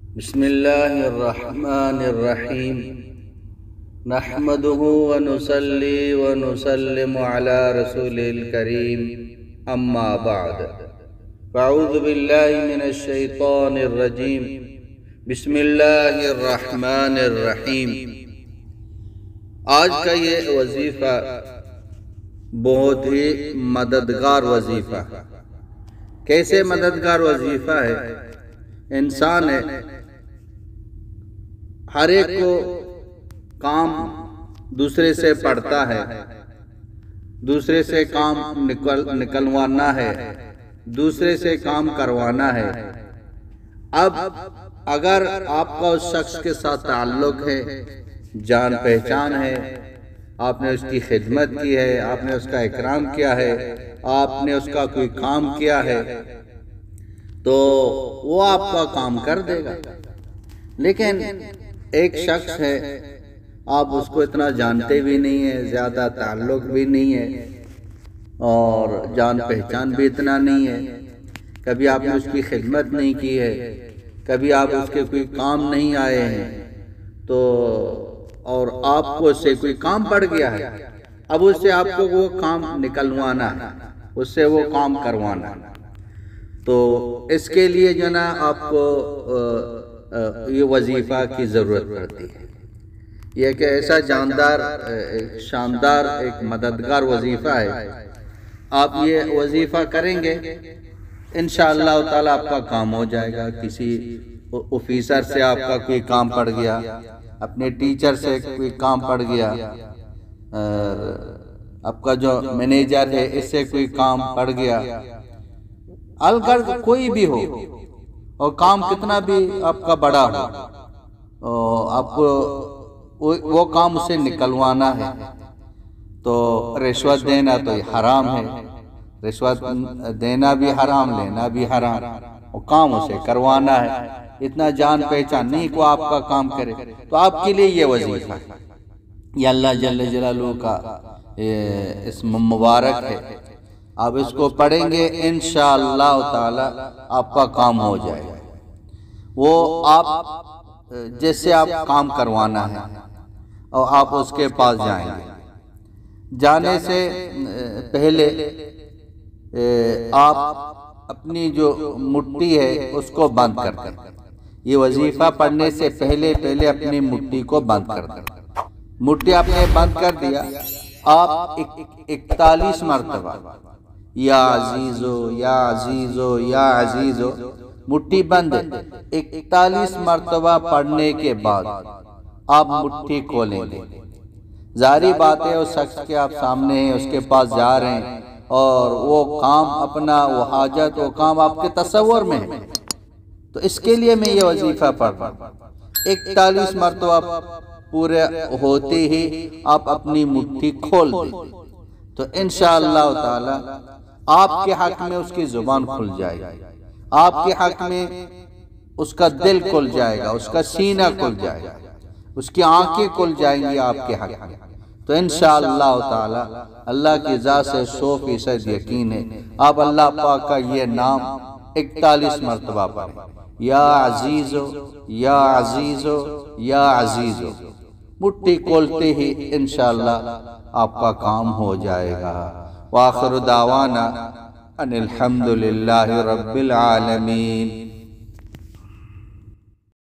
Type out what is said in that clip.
बिस्मिल्लाहिर्रहमानिर्रहीम नहमदुहु व नुसल्ली व नुसल्लिमु अला रसूलिल करीम अम्मा बाद फ़अऊज़ु बिल्लाहि मिनश शैतानिर रजीम बिस्मिल्लाहिर्रहमानिर्रहीम। आज का ये वजीफ़ा बहुत ही मददगार वजीफ़ा है। कैसे मददगार वजीफ़ा है? इंसान है, हर एक को काम दूसरे से पड़ता है, दूसरे से काम निकलवाना है, दूसरे से काम करवाना है। अब अगर आपका उस शख्स के साथ ताल्लुक है, जान पहचान है, आपने उसकी खिदमत की है, आपने उसका इकराम किया है, आपने उसका कोई काम किया है, तो वो आपका काम कर देगा। लेकिन एक शख्स है, आप उसको इतना जानते भी नहीं है, ज़्यादा ताल्लुक भी नहीं है और जान पहचान भी इतना नहीं है, कभी आपने उसकी खिदमत नहीं की है, कभी आप उसके कोई काम नहीं आए हैं, तो और आपको उससे कोई काम पड़ गया है, अब उससे आपको वो काम निकलवाना है, उससे वो काम करवाना है। तो इसके लिए जो ना आपको ये वजीफ़ा की ज़रूरत पड़ती है। यह कि ऐसा शानदार एक मददगार वजीफ़ा है। आप ये वजीफ़ा करेंगे, इंशाअल्लाह ताला आपका काम हो जाएगा। किसी ऑफिसर से आपका कोई काम पड़ गया, अपने टीचर से कोई काम पड़ गया, आपका जो मैनेजर है इससे कोई काम पड़ गया, अलगर कोई भी हो और काम कितना भी आपका बड़ा हो, आपको वो काम उसे निकलवाना है, तो रिश्वत देना तो ये हराम है। रिश्वत देना भी हराम, लेना भी हराम, वो काम उसे करवाना है। इतना जान पहचान नहीं को आपका काम करे, तो आपके लिए ये वजीफा है। ये अल्लाह जल्ल जलालुहू का इसम मुबारक है। आप इसको पढ़ेंगे, इंशाअल्लाह ताला आपका काम हो जाएगा। वो आप जैसे आप काम करवाना है और आप उसके पास जाएंगे, जाने से पहले आप अपनी जो मुट्ठी है उसको बंद कर दें। ये वजीफा पढ़ने से पहले अपनी मुट्ठी को बंद कर दें। मुट्ठी आपने बंद कर दिया, आप 41 मरतबा या अजीजो या अजीजो या अजीजो, मुट्ठी बंद 41 मरतबा पढ़ने के बाद आप मुट्ठी खोलेंगे। जारी बात है, उस शख्स के आप सामने हैं, उसके पास जा रहे हैं और वो काम अपना, वो हाजत, वो काम आपके तसव्वुर में है, तो इसके लिए मैं ये वजीफा पढ़ रहा हूँ। 41 मरतबा पूरे होते ही आप अपनी मुट्ठी खोल दें, तो इंशाअल्लाह ताला आपके हक में उसकी जुबान खुल जाएगी, आपके हक में उसका दिल खुल जाएगा, उसका सीना खुल जाएगा, उसकी आंखें खुल जाएंगी आपके हक में। तो इंशाअल्लाह ताला अल्लाह की ज़ात से 100% यकीन है, आप अल्लाह पाक का ये नाम 41 मरतबा पढ़ें, या अजीजो या अजीजो या अजीजो। मुट्ठी खोलते ही इंशाअल्लाह आपका काम हो जाएगा। वाखिर दावाना अनिल हम्दुलिल्लाहि रब्बिल आलमीन।